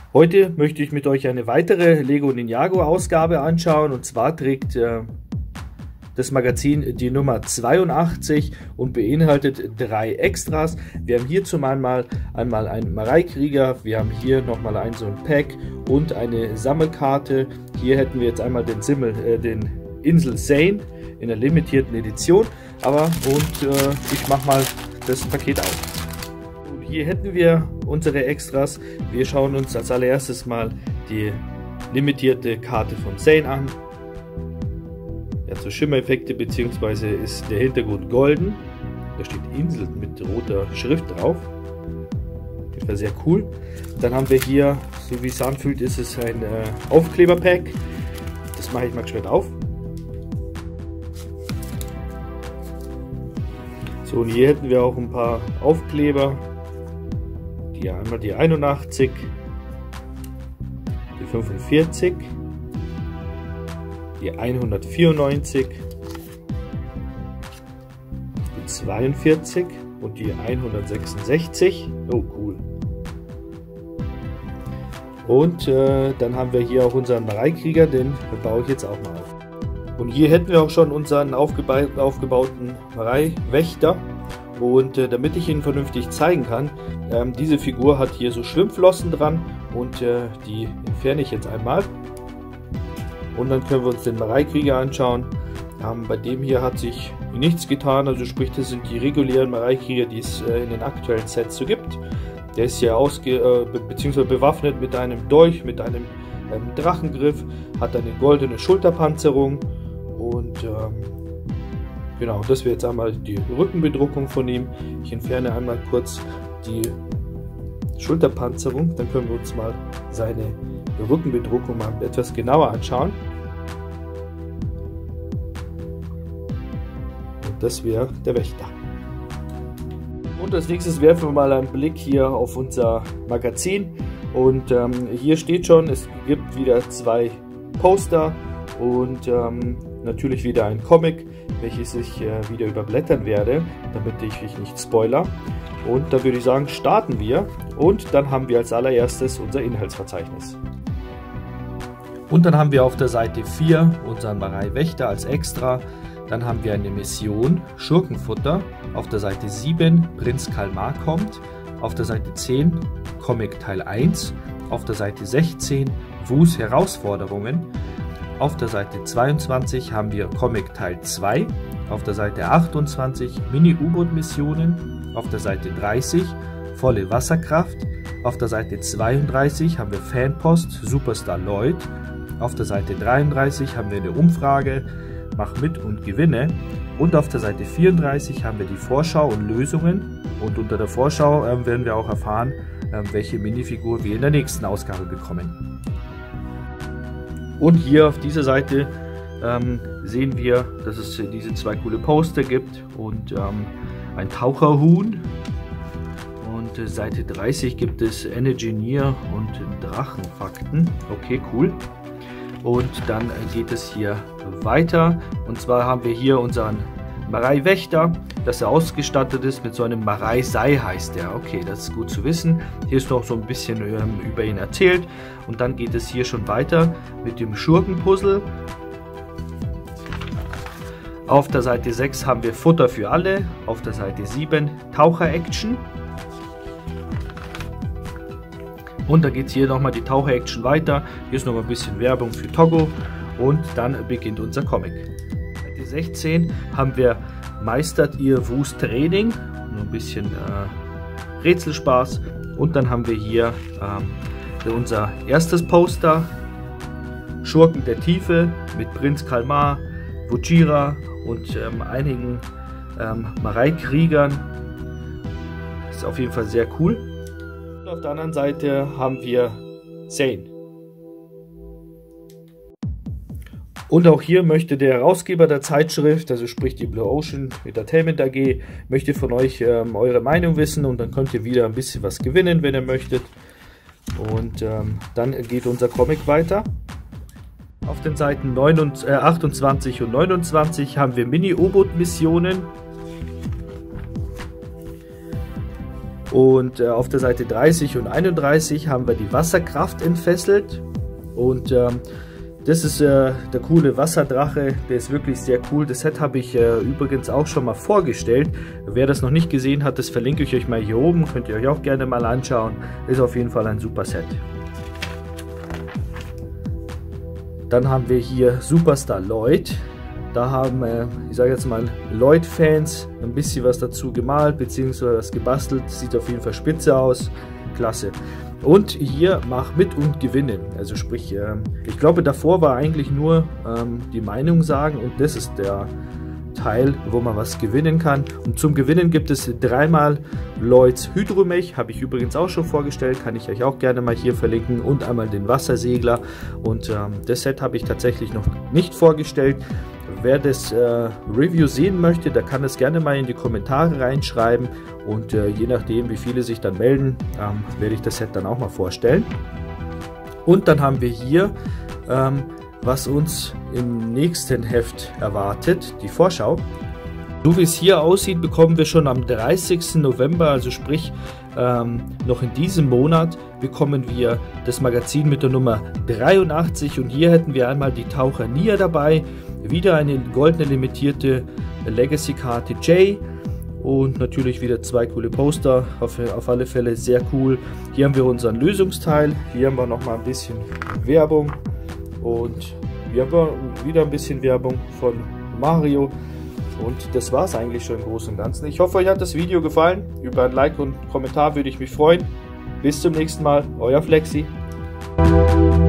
Heute möchte ich mit euch eine weitere Lego Ninjago Ausgabe anschauen, und zwar trägt das Magazin die Nummer 82 und beinhaltet 3 Extras. Wir haben hierzu einmal einen Marei-Krieger, wir haben hier nochmal so ein Pack und eine Sammelkarte. Hier hätten wir jetzt einmal den Insel Zane in der limitierten Edition, ich mache mal das Paket auf. Und hier hätten wir unsere Extras. Wir schauen uns als allererstes mal die limitierte Karte von Zane an. Er hat so Schimmereffekte, beziehungsweise ist der Hintergrund golden. Da steht Insel mit roter Schrift drauf. Das war sehr cool. Dann haben wir hier, so wie es anfühlt, ist es ein Aufkleberpack. Das mache ich mal schnell auf. So, und hier hätten wir auch ein paar Aufkleber. Einmal die 81, die 45, die 194, die 42 und die 166. Oh, cool. Und dann haben wir hier auch unseren Marei-Krieger, den baue ich jetzt auch mal auf. Und hier hätten wir auch schon unseren aufgebauten Marei-Wächter. Und damit ich Ihnen vernünftig zeigen kann, diese Figur hat hier so Schwimmflossen dran und die entferne ich jetzt einmal. Und dann können wir uns den Marei-Krieger anschauen. Bei dem hier hat sich nichts getan, also sprich, das sind die regulären Marei-Krieger, die es in den aktuellen Sets so gibt. Der ist ja beziehungsweise bewaffnet mit einem Dolch, mit einem Drachengriff, hat eine goldene Schulterpanzerung und genau, das wäre jetzt einmal die Rückenbedruckung von ihm. Ich entferne einmal kurz die Schulterpanzerung, dann können wir uns mal seine Rückenbedruckung mal etwas genauer anschauen. Und das wäre der Wächter. Und als nächstes werfen wir mal einen Blick hier auf unser Magazin. Und hier steht schon, es gibt wieder 2 Poster und natürlich wieder ein Comic, welches ich wieder überblättern werde, damit ich mich nicht spoiler. Und da würde ich sagen, starten wir. Und dann haben wir als allererstes unser Inhaltsverzeichnis. Und dann haben wir auf der Seite 4 unseren Marei-Wächter als Extra. Dann haben wir eine Mission, Schurkenfutter. Auf der Seite 7, Prinz Kalmar kommt. Auf der Seite 10, Comic Teil 1. Auf der Seite 16, Wus Herausforderungen. Auf der Seite 22 haben wir Comic Teil 2, auf der Seite 28 Mini-U-Boot-Missionen, auf der Seite 30 volle Wasserkraft, auf der Seite 32 haben wir Fanpost Superstar Lloyd, auf der Seite 33 haben wir eine Umfrage, mach mit und gewinne, und auf der Seite 34 haben wir die Vorschau und Lösungen, und unter der Vorschau werden wir auch erfahren, welche Minifigur wir in der nächsten Ausgabe bekommen. Und hier auf dieser Seite sehen wir, dass es diese 2 coole Poster gibt und ein Taucherhuhn. Und Seite 30 gibt es Engineer und Drachenfakten. Okay, cool. Und dann geht es hier weiter. Und zwar haben wir hier unseren Marei-Wächter, dass er ausgestattet ist mit so einem Marei-Sei, heißt der. Okay, das ist gut zu wissen. Hier ist noch so ein bisschen über ihn erzählt. Und dann geht es hier schon weiter mit dem Schurkenpuzzle. Auf der Seite 6 haben wir Futter für alle. Auf der Seite 7 Taucher-Action. Und da geht es hier nochmal die Taucher-Action weiter. Hier ist noch ein bisschen Werbung für Togo. Und dann beginnt unser Comic. Seite 16 haben wir Meistert ihr Wus Training. Nur ein bisschen Rätselspaß. Und dann haben wir hier unser erstes Poster. Schurken der Tiefe mit Prinz Kalmar, Vujira und einigen Marei-Kriegern. Ist auf jeden Fall sehr cool. Und auf der anderen Seite haben wir Zane. Und auch hier möchte der Herausgeber der Zeitschrift, also sprich die Blue Ocean Entertainment AG, möchte von euch eure Meinung wissen, und dann könnt ihr wieder ein bisschen was gewinnen, wenn ihr möchtet. Und dann geht unser Comic weiter. Auf den Seiten 28 und 29 haben wir Mini-U-Boot-Missionen. Und auf der Seite 30 und 31 haben wir die Wasserkraft entfesselt. Und das ist der coole Wasserdrache, der ist wirklich sehr cool. Das Set habe ich übrigens auch schon mal vorgestellt. Wer das noch nicht gesehen hat, das verlinke ich euch mal hier oben. Könnt ihr euch auch gerne mal anschauen. Ist auf jeden Fall ein super Set. Dann haben wir hier Superstar Lloyd. Da haben, ich sage jetzt mal, Lloyd-Fans ein bisschen was dazu gemalt, beziehungsweise was gebastelt. Sieht auf jeden Fall spitze aus. Klasse. Und hier mach mit und gewinne. Also sprich, ich glaube davor war eigentlich nur die Meinung sagen und das ist der Teil, wo man was gewinnen kann. Und zum Gewinnen gibt es dreimal Lloyds Hydromech, habe ich übrigens auch schon vorgestellt, kann ich euch auch gerne mal hier verlinken, und einmal den Wassersegler. Und das Set habe ich tatsächlich noch nicht vorgestellt. Wer das Review sehen möchte, der kann es gerne mal in die Kommentare reinschreiben, und je nachdem wie viele sich dann melden, werde ich das Set dann auch mal vorstellen. Und dann haben wir hier was uns im nächsten Heft erwartet, die Vorschau. So wie es hier aussieht, bekommen wir schon am 30. November, also sprich noch in diesem Monat, bekommen wir das Magazin mit der Nummer 83, und hier hätten wir einmal die Taucher Nia dabei, wieder eine goldene limitierte Legacy-Karte J und natürlich wieder zwei coole Poster, auf alle Fälle sehr cool. Hier haben wir unseren Lösungsteil, hier haben wir nochmal ein bisschen Werbung. Und wir haben wieder ein bisschen Werbung von Mario. Und das war es eigentlich schon im Großen und Ganzen. Ich hoffe, euch hat das Video gefallen. Über ein Like und einen Kommentar würde ich mich freuen. Bis zum nächsten Mal. Euer Flexi.